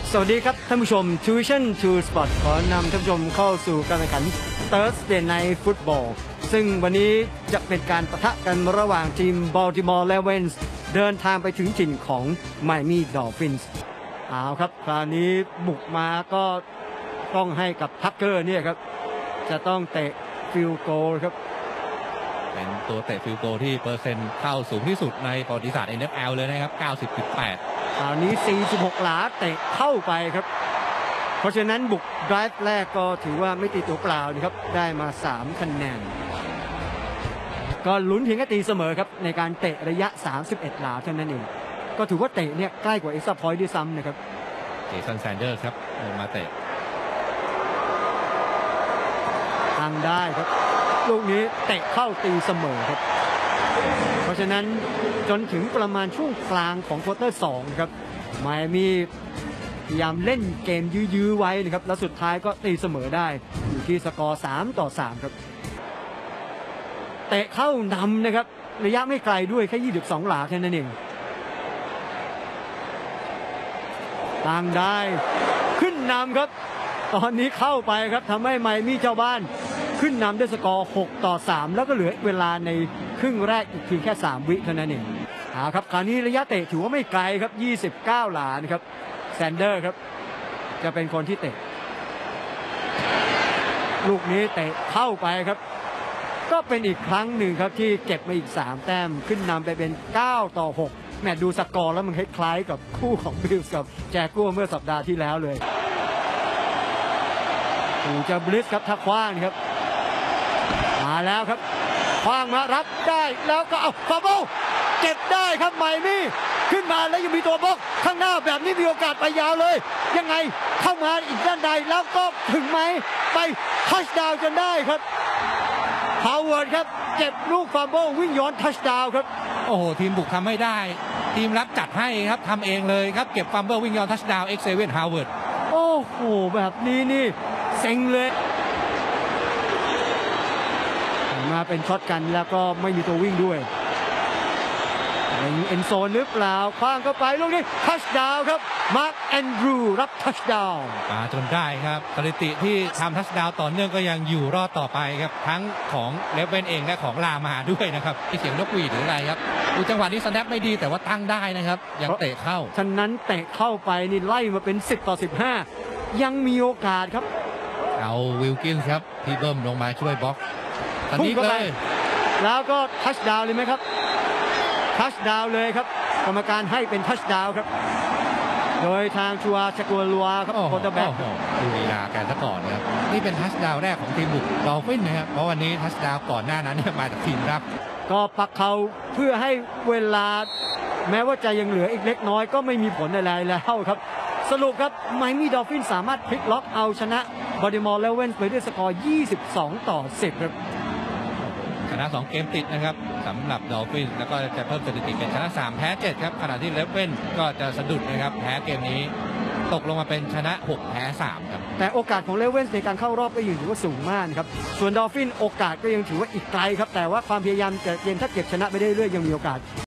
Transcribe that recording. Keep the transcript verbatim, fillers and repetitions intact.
สวัสดีครับท่านผู้ชม Tuition to Sport ขอนำท่านผู้ชมเข้าสู่การแข่งขัน Thursday Night Football ซึ่งวันนี้จะเป็นการปะทะกันระหว่างทีม Baltimore Ravens เดินทางไปถึงถิ่นของ Miami Dolphins เอาครับคราวนี้บุกมาก็ต้องให้กับทักเกอร์เนี่ยครับจะต้องเตะฟิลโกลครับเป็นตัวเตะฟิลโกลที่เปอร์เซ็นต์เข้าสูงที่สุดในประวัติศาสตร์ เอ็น เอฟ แอล เลยนะครับ เก้าสิบจุดแปดคราวนี้สี่สิบหกหลาเตะเข้าไปครับเพราะฉะนั้นบุกไดรฟ์แรกก็ถือว่าไม่ตีตัวเปล่านะครับได้มาสามคะแนนก็ลุ้นเพียงแค่ตีเสมอครับในการเตะระยะสามสิบเอ็ดหลาเท่านั้นเองก็ถือว่าเตะเนี่ยใกล้กว่าเอ็กซ์ตร้าพอยต์ด้วยซ้ำนะครับเจสันแซนเดอร์ครับลงมาเตะทางได้ครับลูกนี้เตะเข้าตีเสมอครับเพราะฉะนั้นจนถึงประมาณช่วงกลางของควอเตอร์สองครับไมอามี่พยายามเล่นเกมยื้อๆไว้นะครับแล้วสุดท้ายก็ตีเสมอได้อยู่ที่สกอร์สามต่อสามครับเตะเข้านำนะครับระยะไม่ไกลด้วยแค่ยี่สิบสองหลาแค่นั้นเองทางได้ขึ้นนำครับตอนนี้เข้าไปครับทำให้ไมอามี่เจ้าบ้านขึ้นนำด้วยสกอร์หกต่อสามแล้วก็เหลือเวลาในครึ่งแรกอีกเพียงแค่สามวิเท่านั้นเองเอาครับคราวนี้ระยะเตะถือว่าไม่ไกลครับยี่สิบเก้าหลานะครับแซนเดอร์ครับจะเป็นคนที่เตะลูกนี้เตะเข้าไปครับก็เป็นอีกครั้งหนึ่งครับที่เก็บมาอีกสามแต้มขึ้นนำไปเป็นเก้าต่อหกแมตช์ดูสกอร์แล้วมันคล้ายๆกับคู่ของบิลส์กับแจ็คกัวเมื่อสัปดาห์ที่แล้วเลยถูกจะบลิสครับถ้าคว้างครับมาแล้วครับคว้างมารับได้แล้วก็เอาฟาโบเก็บได้ครับไมอามี่ขึ้นมาแล้วยังมีตัวบล็อกข้างหน้าแบบนี้มีโอกาสไปยาวเลยยังไงเข้ามาอีกด้านใดแล้วก็ถึงไหมไปทัชดาวน์จนได้ครับฮาวเวิร์ดครับเก็บลูกฟาโบวิ่งย้อนทัชดาวน์ครับโอ้โหทีมบุกทำไม่ได้ทีมรับจัดให้ครับทำเองเลยครับเก็บฟัมเบิลวิ่งย้อนทัชดาวน์เอ็กเซเว่นฮาวเวิร์ดโอ้โหแบบนี้นี่เซ็งเลยมาเป็นช็อตกันแล้วก็ไม่มีตัววิ่งด้วยเอ็นโซนหรือเปล่าคว้างเข้าไปลูกนี้ทัชดาวน์ครับมาร์คแอนดรูรับทัชดาวน์มาจนได้ครับสถิติที่ทำทัชดาวน์ต่อเนื่องก็ยังอยู่รอดต่อไปครับทั้งของเลฟเว่นเองและของลามาด้วยนะครับที่เสียงนกหวีดหรืออะไรครับดูจังหวะนี้สแนปไม่ดีแต่ว่าตั้งได้นะครับยังเตะเข้าฉะนั้นเตะเข้าไปนี่ไล่มาเป็นสิบต่อสิบห้ายังมีโอกาสครับเอาวิลกินส์ครับที่เบิ้มลงมาช่วยบล็อกทันทีเลยแล้วก็ทัชดาวน์เลยไหมครับทัชดาวน์เลยครับกรรมการให้เป็นทัชดาวน์ครับโดยทางชัวชักัวลัวครับโคตรแบ็กดูลีลาการซะก่อนนะครับนี่เป็นทัชดาวน์แรกของทีมบุกดอลฟินนะครับเพราะวันนี้ทัชดาวน์ก่อนหน้านั้นเนี่ยมาจากทีมรับก็ปักเขาเพื่อให้เวลาแม้ว่าจะยังเหลืออีกเล็กน้อยก็ไม่มีผลอะไรแล้วครับสรุปครับไมอามี่ดอลฟินสามารถพลิกล็อกเอาชนะบอลติมอร์เรเวนส์ไปด้วยสกอร์ยี่สิบสองต่อสิบครับชนะสองเกมติดนะครับสำหรับดอลฟินแล้วก็จะเพิ่มสถิติเป็นชนะสามแพ้เจ็ดครับขณะที่เลเว่นก็จะสะดุดนะครับแพ้เกมนี้ตกลงมาเป็นชนะหกแพ้สามครับแต่โอกาสของเลเว่นในการเข้ารอบก็ยังถือว่าสูงมากครับส่วนดอลฟินโอกาสก็ยังถือว่าอีกไกลครับแต่ว่าความพยายามจะเกมถ้าเก็บชนะไปได้เรื่อยยังมีโอกาส